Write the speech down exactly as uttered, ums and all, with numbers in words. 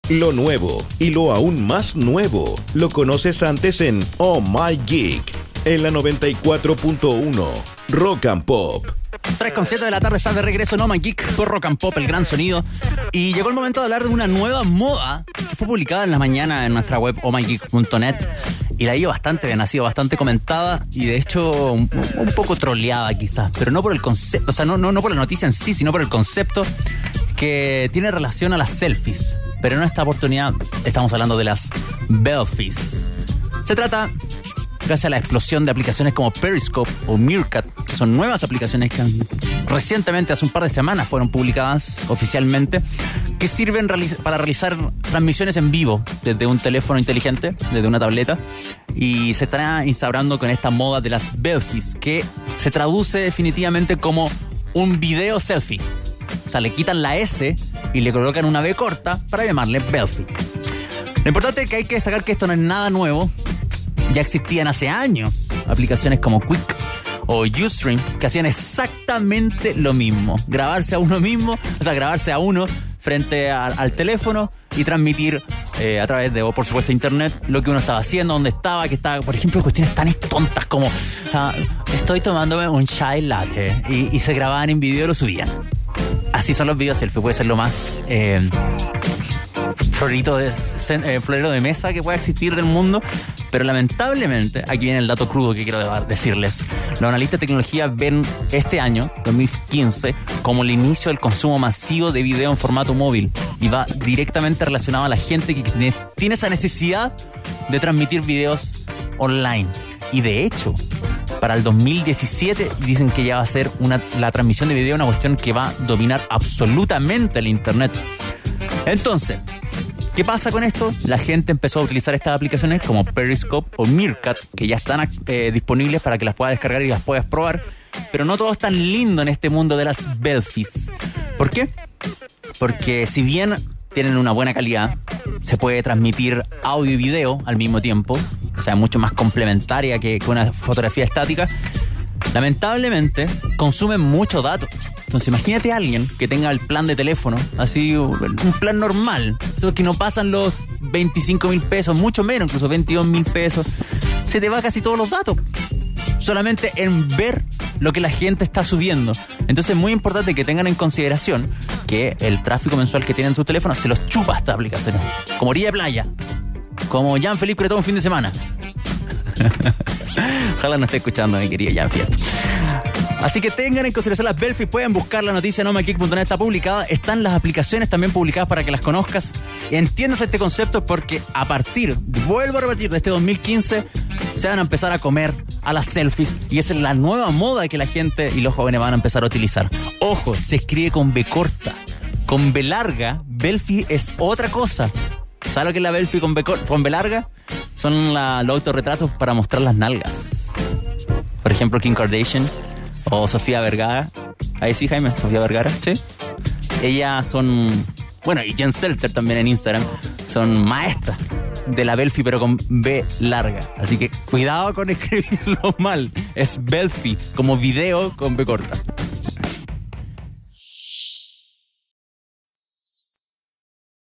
Lo nuevo y lo aún más nuevo lo conoces antes en Oh My Geek, en la noventa y cuatro punto uno Rock and Pop. tres con siete de la tarde, está de regreso en Oh My Geek por Rock and Pop, el gran sonido. Y llegó el momento de hablar de una nueva moda que fue publicada en la mañana en nuestra web oh my geek punto net. Y la ha ido bastante bien, ha sido bastante comentada y de hecho un, un poco troleada quizás, pero no por el concepto, o sea, no, no, no por la noticia en sí, sino por el concepto que tiene relación a las selfies. Pero en esta oportunidad estamos hablando de las Belfies. Se trata, gracias a la explosión de aplicaciones como Periscope o Meerkat, que son nuevas aplicaciones que han, recientemente, hace un par de semanas, fueron publicadas oficialmente, que sirven reali- para realizar transmisiones en vivo desde un teléfono inteligente, desde una tableta, y se está instaurando con esta moda de las Belfies, que se traduce definitivamente como un video selfie. O sea, le quitan la S y le colocan una B corta para llamarle Belfie. Lo importante es que hay que destacar que esto no es nada nuevo. Ya existían hace años aplicaciones como Quick o Ustream que hacían exactamente lo mismo. Grabarse a uno mismo, o sea, grabarse a uno frente a, al teléfono y transmitir eh, a través de, o por supuesto, internet, lo que uno estaba haciendo, dónde estaba, que estaba, por ejemplo, cuestiones tan tontas como uh, estoy tomándome un chai latte y, y se grababan en video y lo subían. Así son los videos selfie, puede ser lo más eh, florito de, eh, florero de mesa que pueda existir del mundo, pero lamentablemente, aquí viene el dato crudo que quiero decirles. Los analistas de tecnología ven este año, dos mil quince, como el inicio del consumo masivo de video en formato móvil y va directamente relacionado a la gente que tiene esa necesidad de transmitir videos online. Y de hecho, para el dos mil diecisiete dicen que ya va a ser una, la transmisión de video una cuestión que va a dominar absolutamente el internet. Entonces, ¿qué pasa con esto? La gente empezó a utilizar estas aplicaciones como Periscope o Meerkat, que ya están eh, disponibles para que las puedas descargar y las puedas probar, pero no todo es tan lindo en este mundo de las Belfies. ¿Por qué? Porque si bien tienen una buena calidad, se puede transmitir audio y video al mismo tiempo, o sea, mucho más complementaria que, que una fotografía estática. Lamentablemente, consumen mucho dato. Entonces, imagínate a alguien que tenga el plan de teléfono, así, un plan normal, esos que no pasan los veinticinco mil pesos, mucho menos, incluso veintidós mil pesos, se te va casi todos los datos, solamente en ver lo que la gente está subiendo. Entonces es muy importante que tengan en consideración que el tráfico mensual que tienen sus teléfonos se los chupa esta aplicación, como orilla de playa, como Jean-Philippe Cretón un fin de semana. Ojalá no esté escuchando, mi querido Jean-Philippe. Así que tengan en consideración las Belfies, pueden buscar la noticia en oh my geek punto net, está publicada, están las aplicaciones también publicadas para que las conozcas. Entiendas este concepto porque a partir, vuelvo a repetir, de este dos mil quince se van a empezar a comer a las selfies y esa es la nueva moda que la gente y los jóvenes van a empezar a utilizar. Ojo, se escribe con B corta, con B larga, Belfie es otra cosa. ¿Sabes lo que es la Belfie con B, con B larga? Son la, los autorretratos para mostrar las nalgas. Por ejemplo, Kim Kardashian o Sofía Vergara. Ahí sí, Jaime, Sofía Vergara, sí. Ellas son, bueno, y Jen Selter también en Instagram, son maestras de la Belfie, pero con B larga. Así que cuidado con escribirlo mal. Es Belfie, como video con B corta.